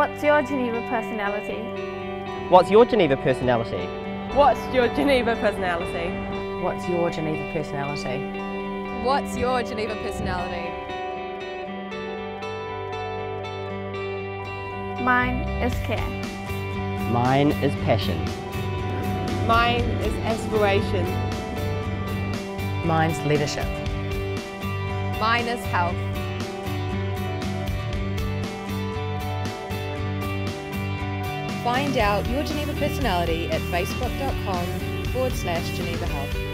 What's your Geneva personality? What's your Geneva personality? What's your Geneva personality? What's your Geneva personality? What's your Geneva personality? Mine is care. Mine is passion. Mine is aspiration. Mine's leadership. Mine is health. Find out your Geneva personality at facebook.com/Geneva Health.